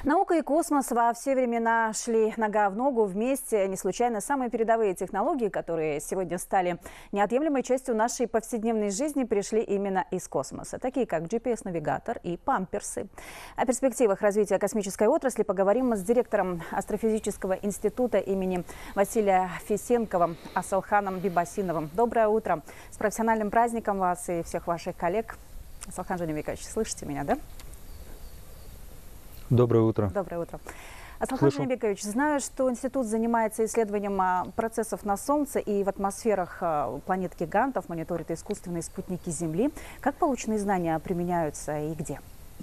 Наука и космос во все времена шли нога в ногу вместе. Не случайно самые передовые технологии, которые сегодня стали неотъемлемой частью нашей повседневной жизни, пришли именно из космоса, такие как GPS-навигатор и памперсы. О перспективах развития космической отрасли поговорим с директором Астрофизического института имени Василия Фесенкова Асылханом Бибасиновым. Доброе утро! С профессиональным праздником вас и всех ваших коллег. Асылхан Жанибекович, слышите меня, да? Доброе утро. Доброе утро. Асылхан Жанибекович, знаю, что институт занимается исследованием процессов на Солнце и в атмосферах планет-гигантов, мониторит искусственные спутники Земли. Как полученные знания применяются и где?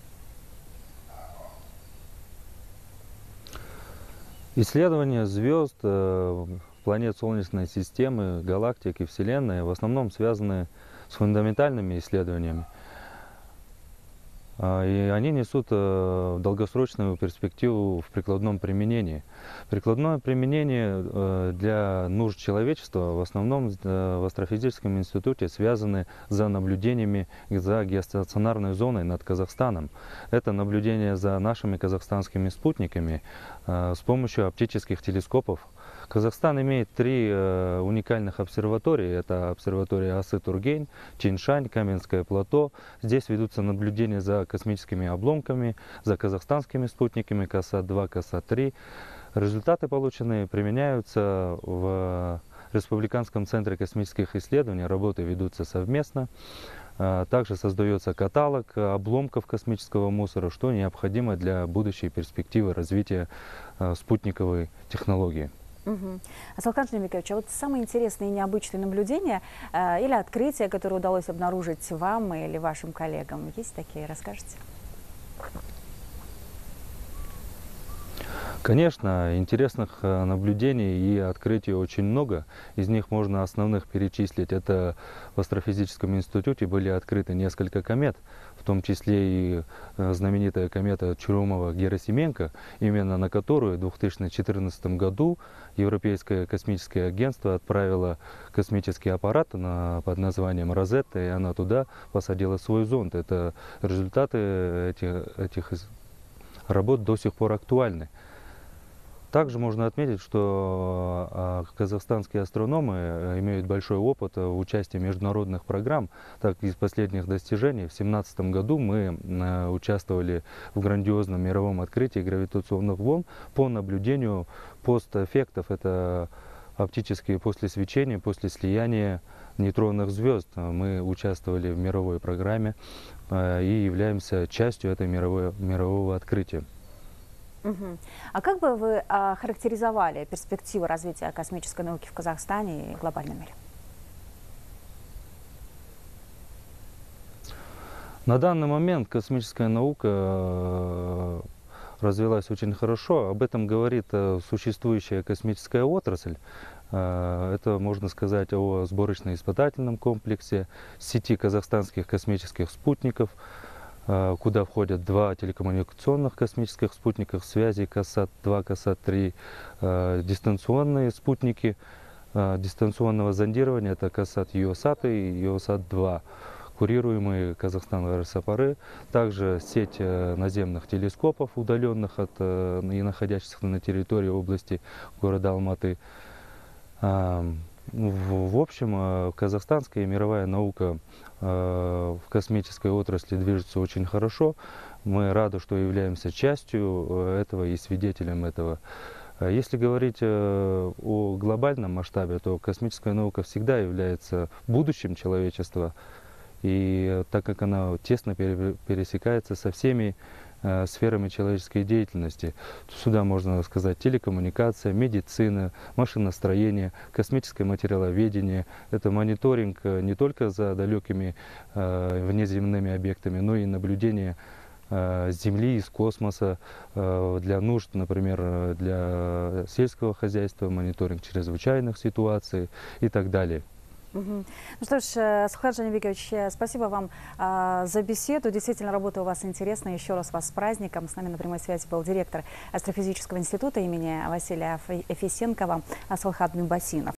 Исследования звезд, планет Солнечной системы, галактик и Вселенной в основном связаны с фундаментальными исследованиями. И они несут долгосрочную перспективу в прикладном применении. Прикладное применение для нужд человечества в основном в Астрофизическом институте связаны за наблюдениями за геостационарной зоной над Казахстаном. Это наблюдение за нашими казахстанскими спутниками с помощью оптических телескопов. Казахстан имеет три уникальных обсерватории. Это обсерватория Асы-Тургень, Чиншань, Каменское плато. Здесь ведутся наблюдения за космическими обломками, за казахстанскими спутниками КАСАТ-2, КАСАТ-3. Результаты полученные применяются в Республиканском центре космических исследований. Работы ведутся совместно. Также создается каталог обломков космического мусора, что необходимо для будущей перспективы развития спутниковой технологии. Асылхан Жанибекович, а вот самые интересные и необычные наблюдения или открытия, которые удалось обнаружить вам или вашим коллегам, есть такие? Расскажете? Конечно, интересных наблюдений и открытий очень много. Из них можно основных перечислить. Это в Астрофизическом институте были открыты несколько комет, в том числе и знаменитая комета Чурумова-Герасименко, именно на которую в 2014 году Европейское космическое агентство отправило космический аппарат под названием «Розетта», и она туда посадила свой зонд. Это результаты этих работ до сих пор актуальны. Также можно отметить, что казахстанские астрономы имеют большой опыт в участии в международных программ. Так, из последних достижений в 2017 году мы участвовали в грандиозном мировом открытии гравитационных волн по наблюдению постэффектов. Это оптические после свечения, после слияния нейтронных звезд. Мы участвовали в мировой программе и являемся частью этого мирового открытия. А как бы вы характеризовали перспективы развития космической науки в Казахстане и глобальном мире? На данный момент космическая наука развилась очень хорошо. Об этом говорит существующая космическая отрасль. Это можно сказать о сборочно-испытательном комплексе, сети казахстанских космических спутников, куда входят два телекоммуникационных космических спутника связи КАСАТ-2, КАСАТ-3, дистанционные спутники дистанционного зондирования, это КАСАТ-Юосат и Юосат-2, курируемые Казахстаном Росапары, также сеть наземных телескопов, удаленных и находящихся на территории области города Алматы. В общем, казахстанская и мировая наука в космической отрасли движется очень хорошо. Мы рады, что являемся частью этого и свидетелем этого. Если говорить о глобальном масштабе, то космическая наука всегда является будущим человечества. И так как она тесно пересекается со всеми сферами человеческой деятельности. Сюда можно сказать телекоммуникация, медицина, машиностроение, космическое материаловедение. Это мониторинг не только за далекими внеземными объектами, но и наблюдение Земли из космоса для нужд, например, для сельского хозяйства, мониторинг чрезвычайных ситуаций и так далее. Ну что ж, Асылхан Жанибекович, спасибо вам за беседу. Действительно, работа у вас интересная. Еще раз вас с праздником. С нами на прямой связи был директор Астрофизического института имени Василия Фесенкова Асылхан Бибасинов.